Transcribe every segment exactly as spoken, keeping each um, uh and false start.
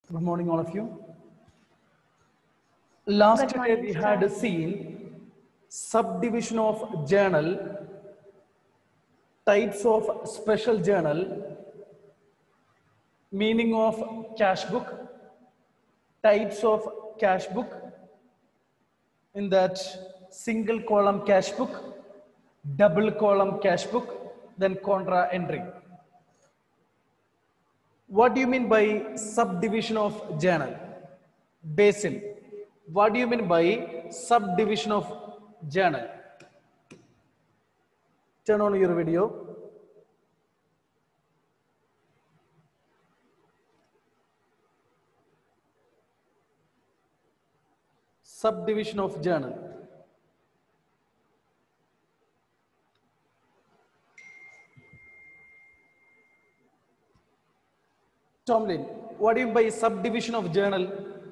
Good morning, all of you. Last Good day morning, we sir. had seen subdivision of journal, types of special journal, meaning of cash book, types of cash book, in that single column cash book, double column cash book, then contra entry. What do you mean by subdivision of journal? Basil, what do you mean by subdivision of journal? Turn on your video. Subdivision of journal. Tomlin, what do you mean by subdivision of journal?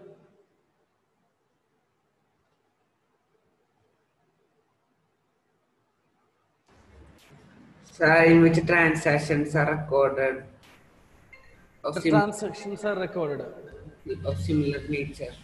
Sir, in which transactions are recorded of, The sim transactions are recorded. of similar nature.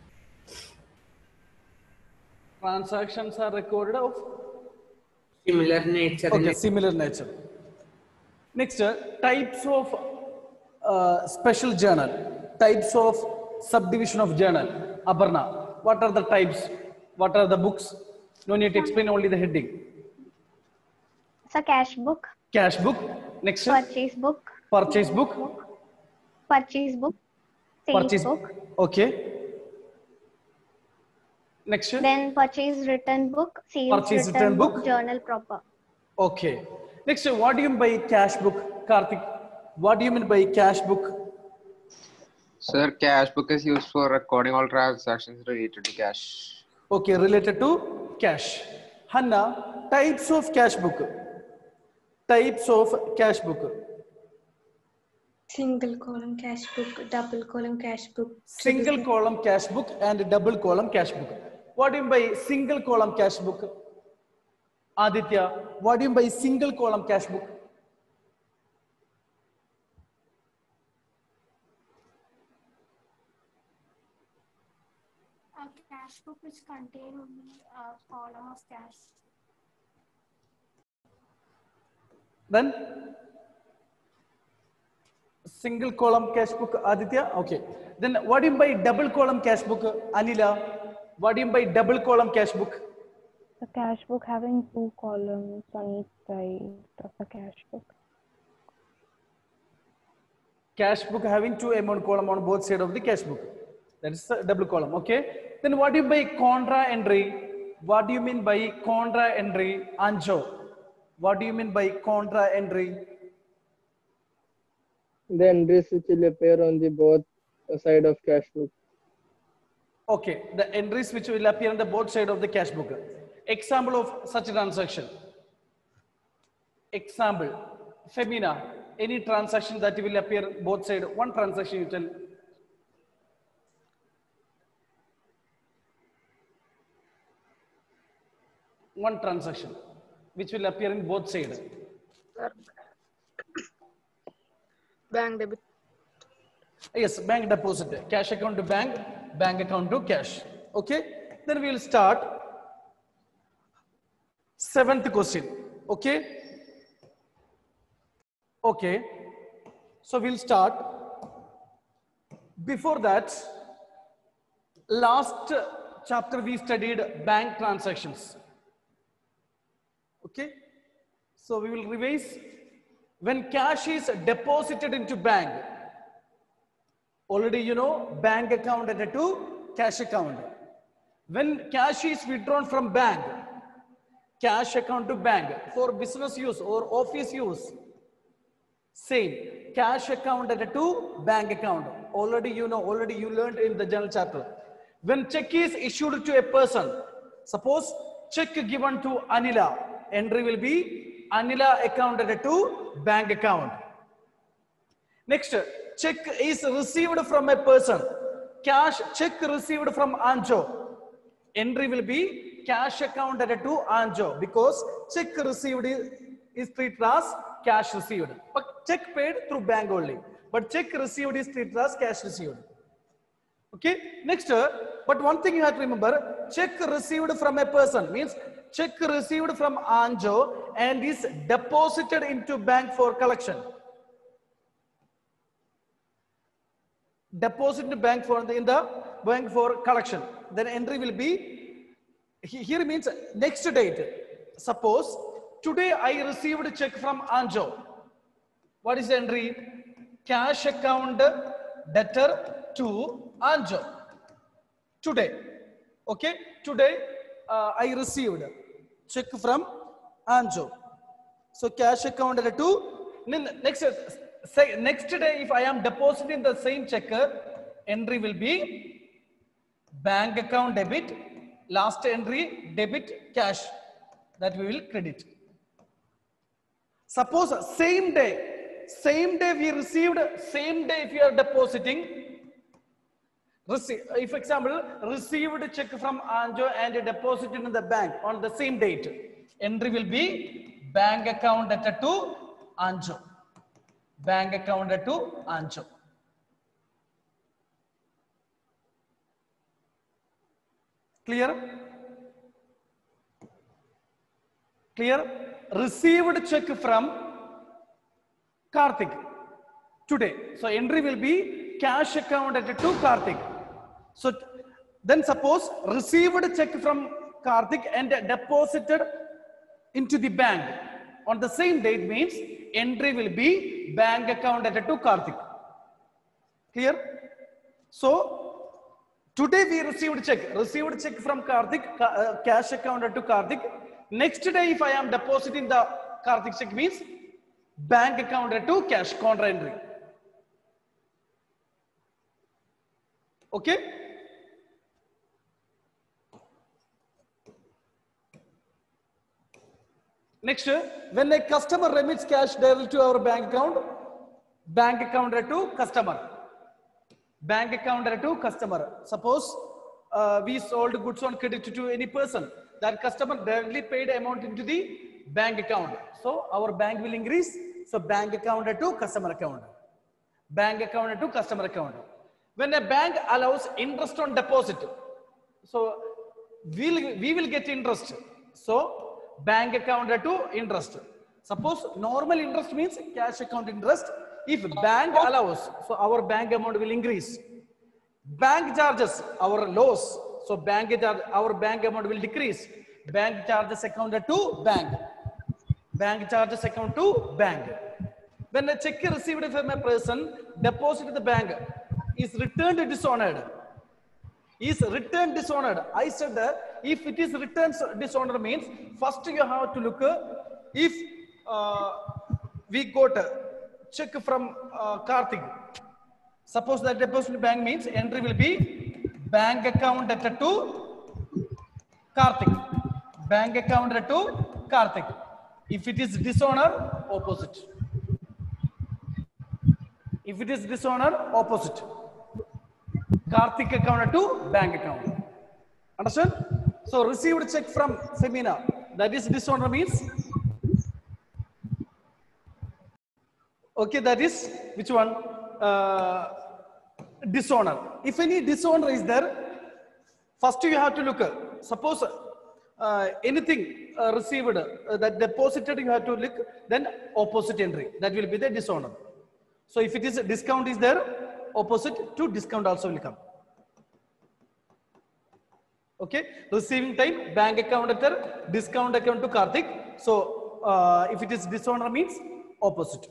Transactions are recorded of Similar nature. okay, in similar nature. Next, uh, types of uh, special journal, types of subdivision of journal. Aparna, what are the types? What are the books? No need to explain, only the heading. Sir, cash book, Cash book. Next, purchase book, purchase book. purchase book, sales Purchase book, okay. Next, then purchase return book, sales Purchase return, return book, book. journal proper. Okay. Next, what do you mean by cash book, Karthik? What do you mean by cash book? Sir, cash book is used for recording all transactions related to cash. Okay, related to cash. Hanna, types of cash book. Types of cash book. Single column cash book, double column cash book. Single column cash book and double column cash book. What do you mean by single column cash book? Aditya, what do you mean by single column cash book? A cash book which contain only a column of cash. Then single column cash book, Aditya. Okay. Then what do you mean by double column cash book, Anila? What do you mean by double column cash book? The cash book having two columns on each side of the cash book. Cash book having two amount column on both sides of the cash book. That is a double column. Okay. Then what do you mean by contra entry? What do you mean by contra entry, Anjo? What do you mean by contra entry? The entries which will appear on the both side of cash book. Okay, the entries which will appear on the both side of the cash book. Example of such a transaction. Example, Femina, any transaction that will appear both side. One transaction you tell. One transaction which will appear in both sides. Bank debit. Yes, bank deposit, cash account to bank, bank account to cash. Okay, then we will start seventh question. Okay, okay, so we'll start. Before that, last chapter we studied bank transactions. Okay, so we will revise. When cash is deposited into bank, already you know bank account added to cash account. When cash is withdrawn from bank, cash account to bank for business use or office use, same cash account added to bank account. Already you know, already you learned in the general chapter. When check is issued to a person, suppose check given to Anila, entry will be Anila account added to bank account. Next, check is received from a person. Cash check received from Anjo. Entry will be cash account added to Anjo because check received is, is treated as cash received. But check paid through bank only. But check received is treated as cash received. Okay, next, uh, but one thing you have to remember, check received from a person means check received from Anjo and is deposited into bank for collection. Deposit in the bank for the, in the bank for collection. Then entry will be, here means next date. Suppose today I received a check from Anjo. What is the entry? Cash account debtor to Anjo. Today. Okay. Today uh, I received check from Anjo. So cash account debtor to, next, say, next day if I am depositing the same check, entry will be bank account debit, last entry debit cash, that we will credit. Suppose same day, same day we received, same day if you are depositing, receive, if example received a check from Anjo and deposited in the bank on the same date, entry will be bank account debtor to Anjo. Bank account debtor to Anjo. Clear? Clear? Received check from Karthik today. So entry will be cash account debtor to Karthik. So then suppose received check from Karthik and deposited into the bank on the same date means entry will be bank account debtor to Karthik. Clear? So today we received check, received check from Karthik, uh, cash account debtor to Karthik. Next day if I am depositing the Karthik check means bank account debtor to cash, contra entry. Okay? Next, when a customer remits cash directly to our bank account, bank account to customer. Bank account to customer. Suppose uh, we sold goods on credit to any person. That customer directly paid amount into the bank account. So our bank will increase. So bank account to customer account. Bank account to customer account. When a bank allows interest on deposit, so we'll, we will get interest. So bank account to interest. Suppose normal interest means cash account interest. If bank allows, so our bank amount will increase. Bank charges, our loss. So bank charge, our bank amount will decrease. Bank charges account to bank. Bank charges account to bank. When a check received from a person deposited the bank is returned dishonored. Is returned dishonored. I said that if it is returned dishonored means first you have to look if uh, we got a check from uh, Karthik. Suppose that deposit bank means entry will be bank account debtor to Karthik. Bank account debtor to Karthik. If it is dishonor, opposite. If it is dishonor, opposite. Karthik account to bank account. Understand? So received check from Femina, that is dishonor means. Okay, that is which one? Uh, dishonor. If any dishonor is there, first you have to look. Suppose uh, anything uh, received uh, that deposited, you have to look. Then opposite entry. That will be the dishonor. So if it is a discount is there, opposite to discount also will come. Okay, receiving time bank account debtor, discount account to Karthik. So uh, if it is dishonor means opposite.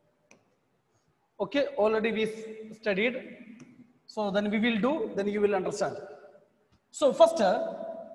Okay, already we studied. So then we will do, then you will understand. So first, uh,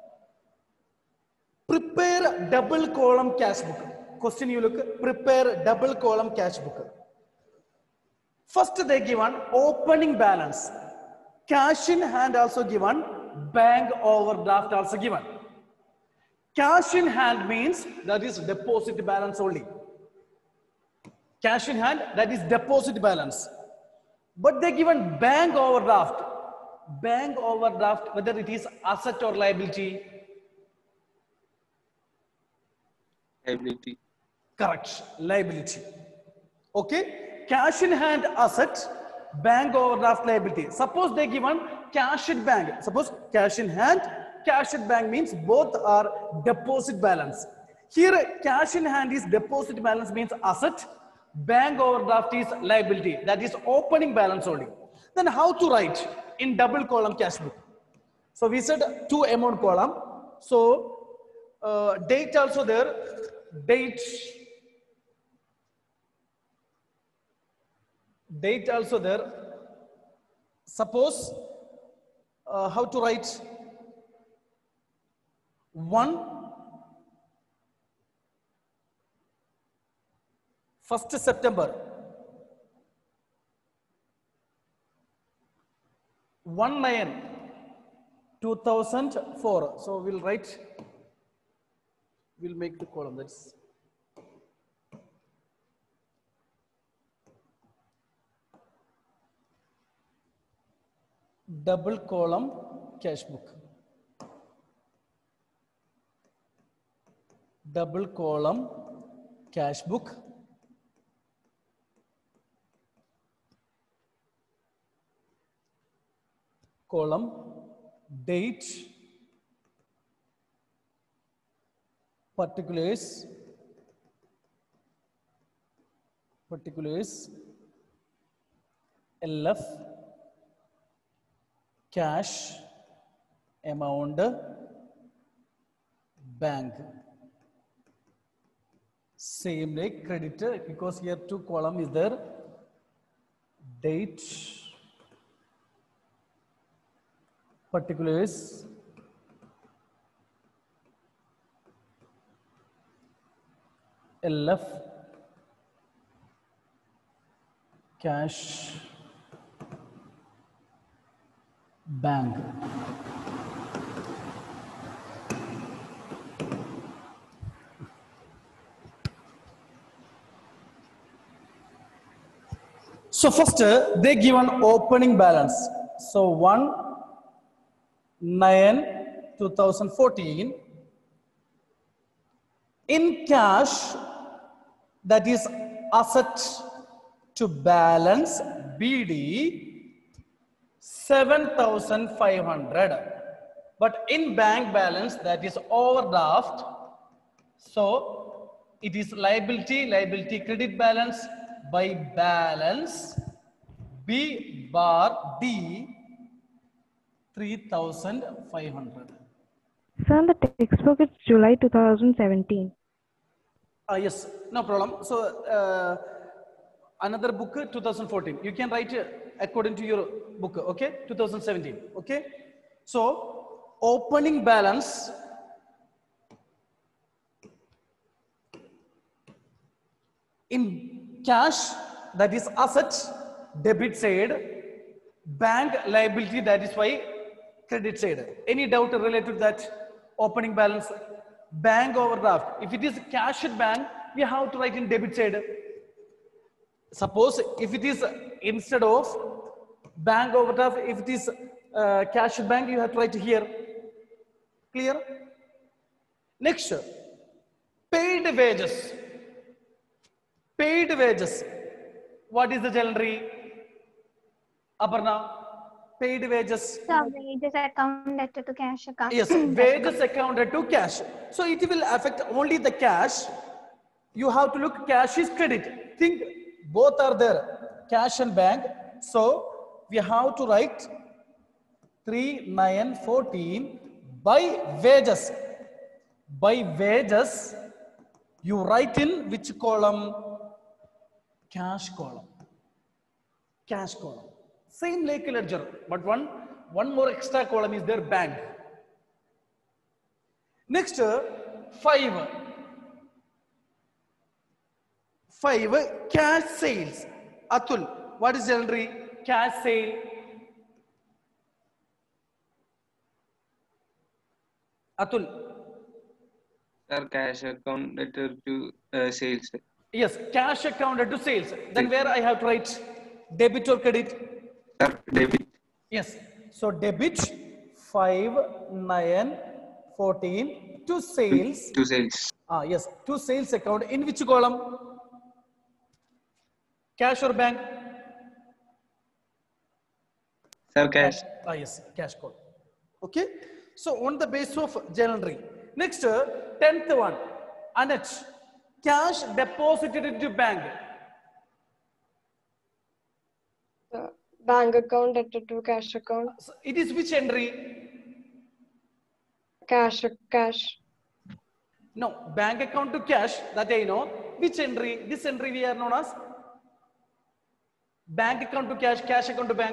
prepare double column cash book. Question you look, prepare double column cash book. First they given opening balance, cash in hand also given, bank overdraft also given. Cash in hand means that is deposit balance only. Cash in hand, that is deposit balance. But they given bank overdraft. Bank overdraft, whether it is asset or liability. Liability. Correct, liability. Okay. Cash in hand asset, bank overdraft liability. Suppose they given cash at bank. Suppose cash in hand, cash at bank means both are deposit balance. Here cash in hand is deposit balance means asset. Bank overdraft is liability. That is opening balance only. Then how to write in double column cash book? So we said two amount column. So uh, date also there. Date. Date also there. Suppose uh, how to write one first September one nine two thousand four. So we'll write, we'll make the column. That's double column cash book. Double column cash book. Column date, particulars, particulars, L F, cash, amount, bank. Same like creditor, because here two column is there. Date, particulars, L F, cash, bank. So first uh, they give an opening balance. So one nine two thousand fourteen in cash, that is asset to balance B D seven thousand five hundred, but in bank balance, that is overdraft. So it is liability, liability credit balance by balance B bar D three thousand five hundred. Sir, the textbook is July two thousand seventeen. Ah, yes, no problem. So uh, another book two thousand fourteen. You can write uh, according to your book, okay? two thousand seventeen, okay? So opening balance in cash, that is asset, debit side, bank liability, that is why credit side. Any doubt related to that opening balance? Bank overdraft. If it is cash at bank, we have to write in debit side. Suppose if it is instead of bank overdraft, if it is uh, cash at bank, you have to write here. Clear? Next, paid wages. Paid wages. What is the generally? Aparna, paid wages. So wages accounted to cash account. Yes, wages accounted to cash. So it will affect only the cash. You have to look cash is credit. Think both are there, cash and bank. So we have to write three nine fourteen by wages. By wages, you write in which column? Cash column. Cash column. Same like ledger, but one, one more extra column is there, bank. Next, uh, five. Five, cash sales. Atul, what is generally cash sale? Atul. Sir, cash account letter to uh, sales. Yes, cash accounted to sales. Then where I have to write debit or credit? Sir, debit. Yes. So debit five nine fourteen to sales. To sales. Ah, yes, to sales account. In which column? Cash or bank? Sir, cash. Ah, yes, cash call. Okay. So on the basis of journal entry. Next, uh, tenth one. Annette, cash deposited into bank. Uh, bank account added to cash account. So it is which entry? Cash, cash. No, bank account to cash, that I know. Which entry? This entry we are known as bank account to cash, cash account to bank.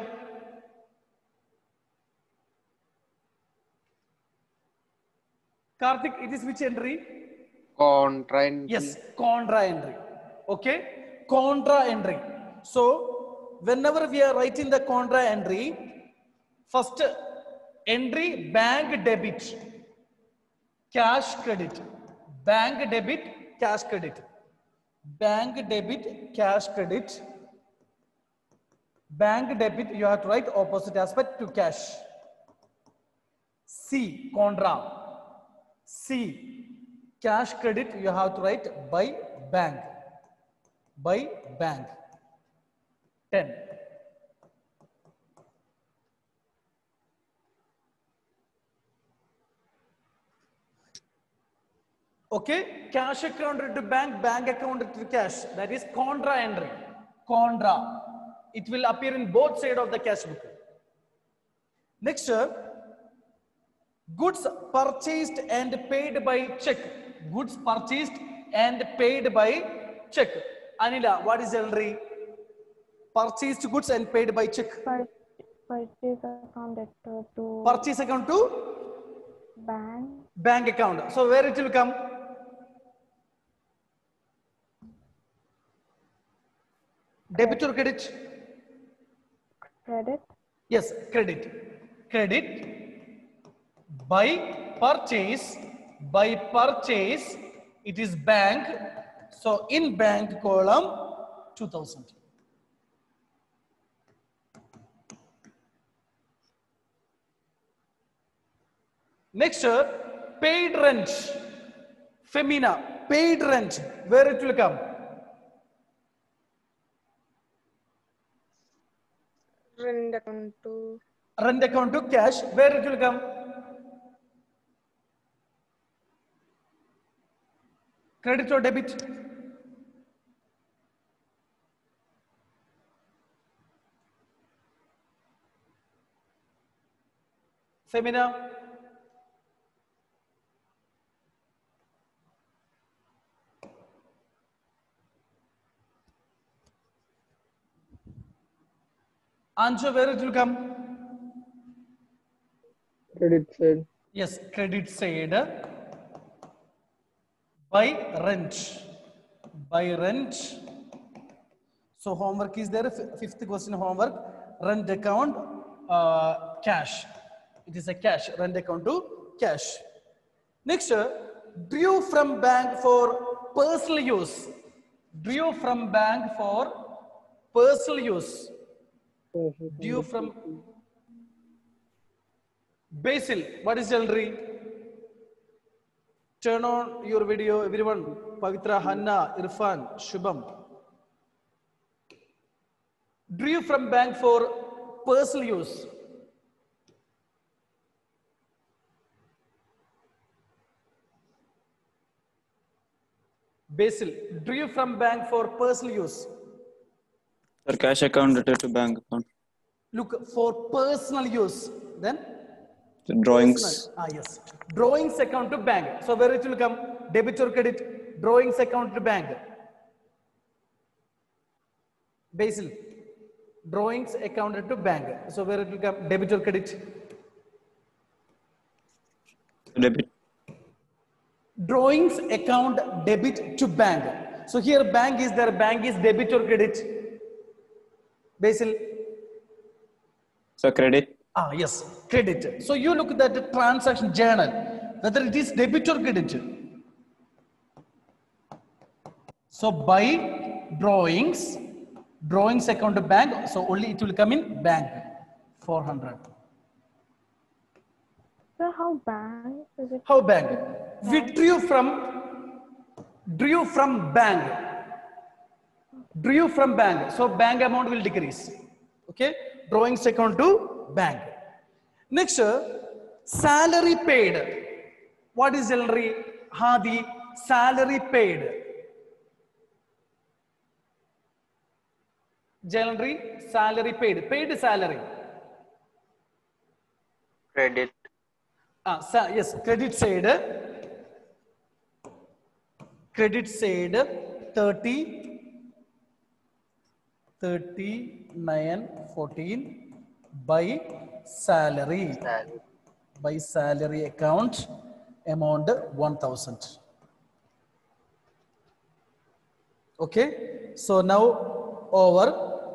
Karthik, it is which entry? Contra entry. Yes, contra entry. Okay, contra entry. So, whenever we are writing the contra entry, first entry bank debit, cash credit, bank debit, cash credit, bank debit, cash credit, bank debit. You have to write opposite aspect to cash. C, contra. C, cash credit, you have to write by bank, by bank. ten. Okay, cash account to bank, bank account to cash. That is contra entry. Contra. It will appear in both sides of the cash book. Next, goods purchased and paid by check. Goods purchased and paid by check. Anila, what is the entry? Purchased goods and paid by check. Pur- Purchase account debtor to Purchase account to bank. bank account. So where it will come? Debit or credit? Credit. Yes, credit. Credit. By purchase, by purchase, it is bank. So in bank column, two thousand. Next, paid rent. Femina, paid rent. Where it will come? Rent account to Rent account to cash. Where it will come? Credit or debit? Femina? Answer, where it will come? Credit side. Yes, credit side. By rent. By rent. So homework is there. Fifth question homework. Rent account, uh, cash. It is a cash. Rent account to cash. Next, drew from bank for personal use. Drew from bank for personal use. Due from Basil. What is jewelry? Turn on your video, everyone. Pavitra, Hanna, Irfan, Shubham. Drew from bank for personal use. Basil. Drew from bank for personal use. Sir, cash account debtor to bank account. Look, for personal use. Then? The drawings. Personal. Ah, yes. Drawings account to bank. So where it will come? Debit or credit? Drawings account to bank. Basil. Drawings accounted to bank. So where it will come? Debit or credit? Debit. Drawings account debit to bank. So here bank is there. Bank is debit or credit? Basil. So credit. Ah, yes, credit. So you look at the transaction journal, whether it is debit or credit. So by drawings, drawings account to bank, so only it will come in bank, four hundred. So how bank is it? How bank? Withdrew from, drew from bank. Drew from bank. So bank amount will decrease. Okay. Drawings account to bank. Next, salary paid. What is salary? Hadi, salary paid. Salary, salary paid. Paid salary. Credit. Ah, sa yes, credit side. Credit side thirty, thirty-nine, fourteen by salary. Salary. By salary account amount one thousand. Okay, so now over.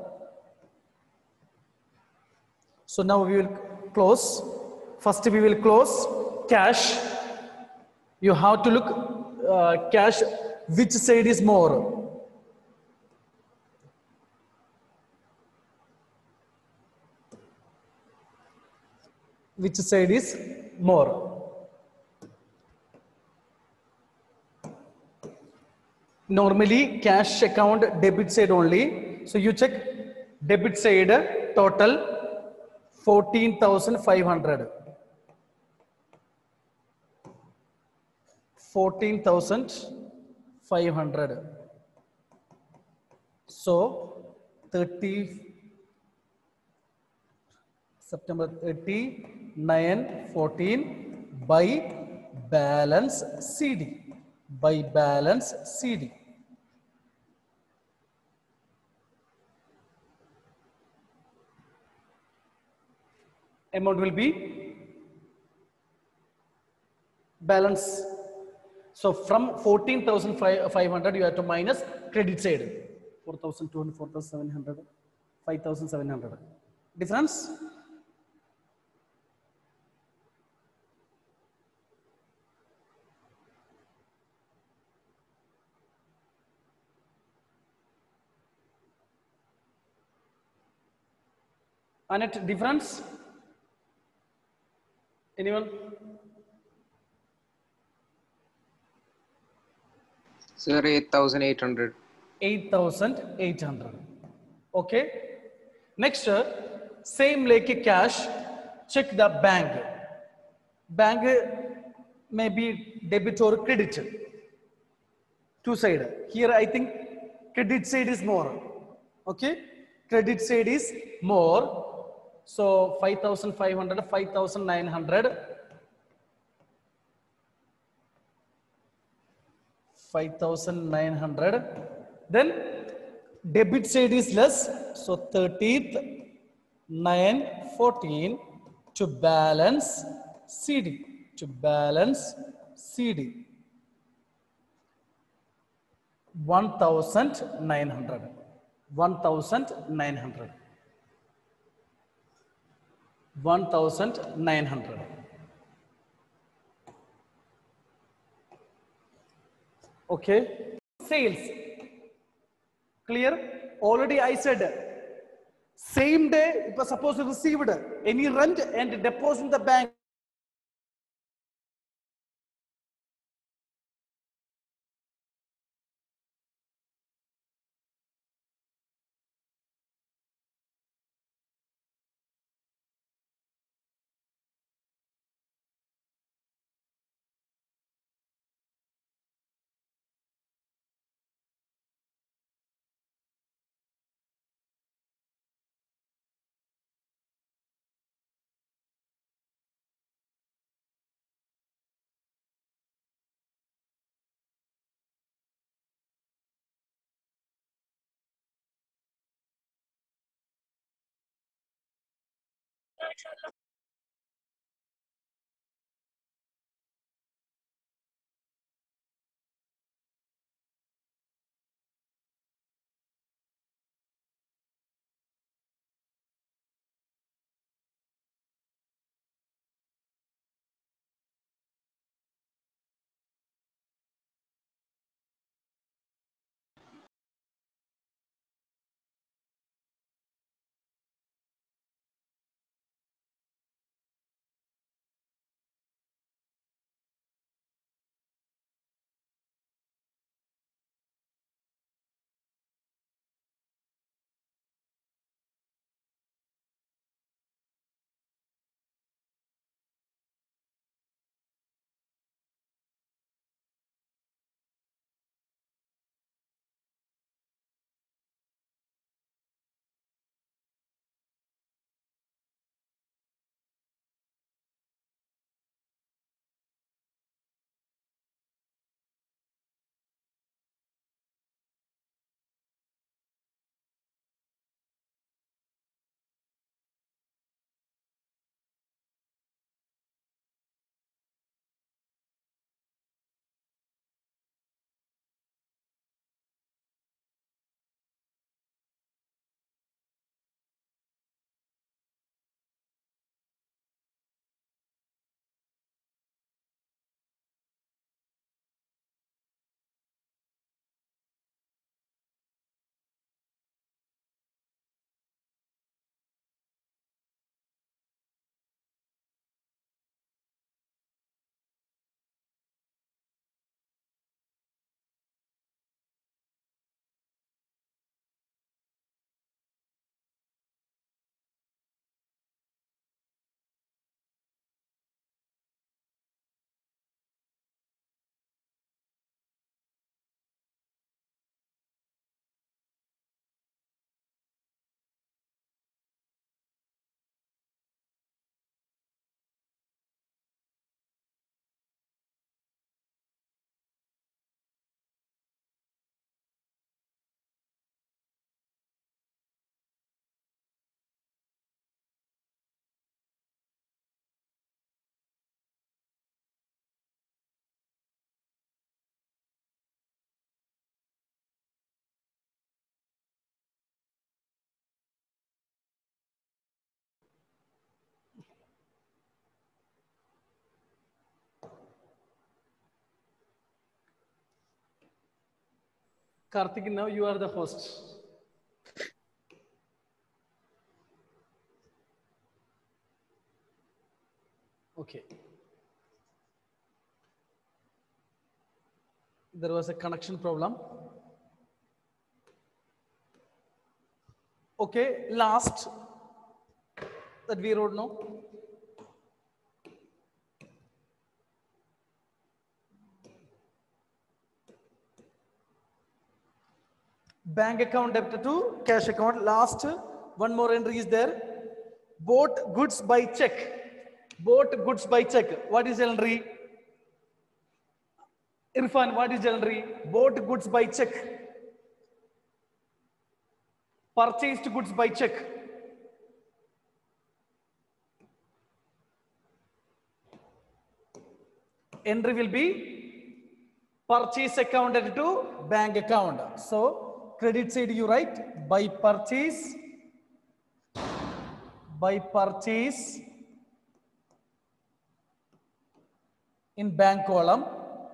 So now we will close. First we will close cash. You have to look uh, cash, which side is more. Which side is more. Normally cash account debit side only. So you check debit side total fourteen thousand five hundred. fourteen thousand five hundred. So thirty September thirty-nine, fourteen by balance C D. By balance C D. Amount will be balance. So from fourteen thousand five hundred you have to minus credit side. four thousand two hundred, four thousand seven hundred, five thousand seven hundred. Difference? Annette, difference? Anyone? Sir, eight thousand eight hundred. eight thousand eight hundred. Okay. Next, uh, same like cash, check the bank. Bank may be debit or credit. Two side. Here I think credit side is more. Okay. Credit side is more. So five thousand five hundred, five thousand nine hundred. five thousand nine hundred. Then debit side is less. So thirtieth, nine, fourteen to balance C D. To balance C D. one thousand nine hundred. one thousand nine hundred. one thousand nine hundred. Okay. Sales. Clear? Already I said same day, if suppose you received any rent and deposit in the bank. Karthik, now you are the host. Okay. There was a connection problem. Okay, last that we wrote now. Bank account debtor to cash account. Last one more entry is there. Bought goods by check. Bought goods by check. What is the entry? Irfan, what is the entry? Bought goods by check. Purchased goods by check. Entry will be purchase account to bank account. So credit side you write by purchase, by purchase in bank column,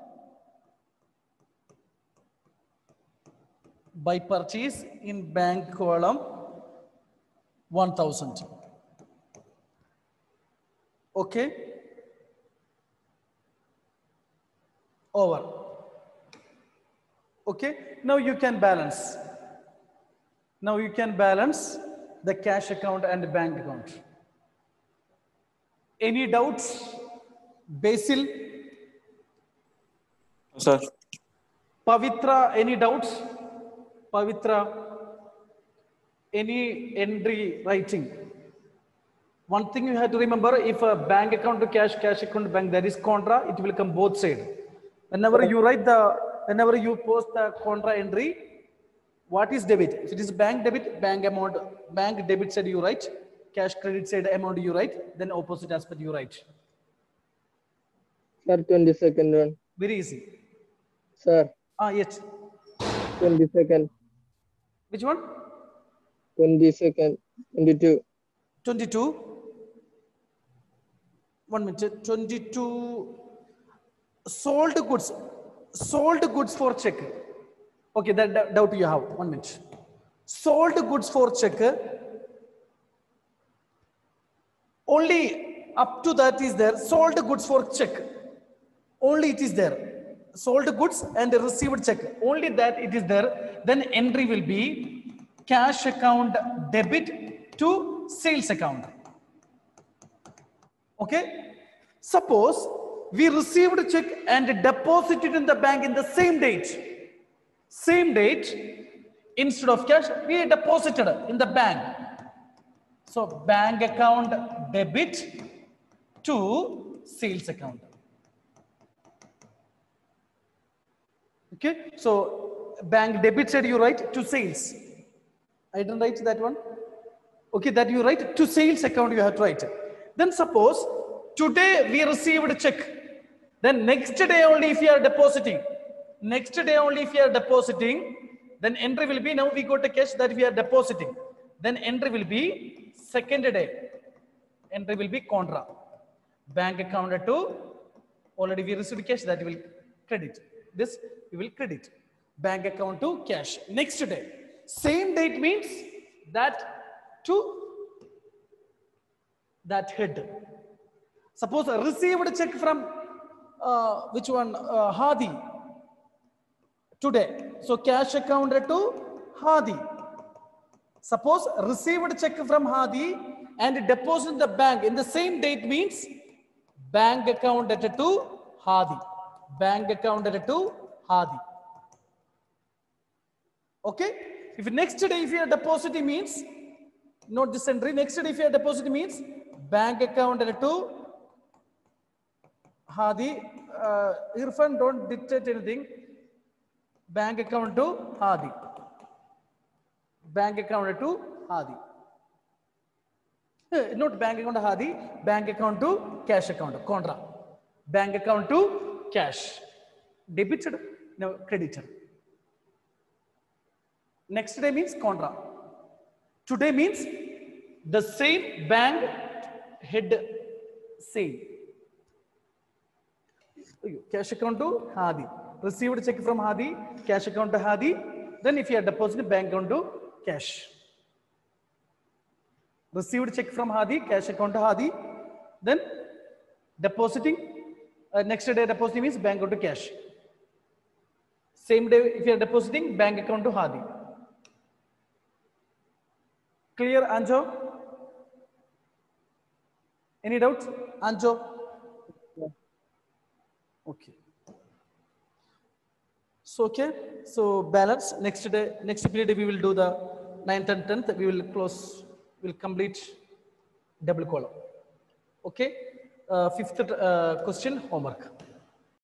by purchase in bank column one thousand. Okay. Over. Okay. Now you can balance. Now you can balance the cash account and the bank account. Any doubts? Basil? Sir. Pavitra, any doubts? Pavitra, any entry writing? One thing you have to remember, if a bank account to cash, cash account to bank, there is contra, it will come both sides. Whenever you write the, whenever you post the contra entry, what is debit? If it is bank debit, bank amount, bank debit side you write, cash credit side amount you write, then opposite aspect you write. Sir, twenty-second one. Very easy. Sir. Ah, yes. twenty-second. Which one? twenty-second. twenty-two. twenty-two. One minute. twenty-two. Sold goods. Sold goods for check. Okay, that, that doubt you have. One minute. Sold goods for check. Only up to that is there. Sold goods for check. Only it is there. Sold goods and received check. Only that it is there. Then entry will be cash account debit to sales account. Okay. Suppose we received a check and deposited in the bank in the same date. Same date, instead of cash, we deposited in the bank. So bank account debit to sales account. Okay, so bank debit side you write to sales. I didn't write that one. Okay, that you write to sales account you have to write. Then suppose today we received a check. Then next day only if you are depositing. Next day only if you are depositing, then entry will be, now we got a cash that we are depositing. Then entry will be second day. Entry will be contra. Bank account to, already we received cash, that will credit. This we will credit. Bank account to cash. Next day. Same date means that to that head. Suppose I received a check from uh, which one? Uh, Hadi. Today. So cash account to Hadi. Suppose received a check from Hadi and deposit in the bank in the same date means bank account to Hadi. Bank account to Hadi. Okay. If next day if you are depositing means, note this entry, next day if you are depositing means bank account to Hadi. Uh, Irfan, don't dictate anything. Bank account to Hadi. Bank account to Hadi. Uh, not bank account to Hadi, bank account to cash account, contra. Bank account to cash. Debited, no, credited. Next day means contra. Today means the same bank head same. Cash account to Hadi. Received check from Hadi, cash account to Hadi, Then if you are depositing bank account to cash. Received check from Hadi, cash account to Hadi. Then depositing, uh, next day depositing means bank account to cash. Same day if you are depositing, bank account to Hadi. Clear, Anjo? Any doubts? Anjo? Okay. So, okay. So, balance. Next day, next period, we will do the ninth and tenth. We will close, we will complete double column. Okay. Uh, fifth uh, question, homework.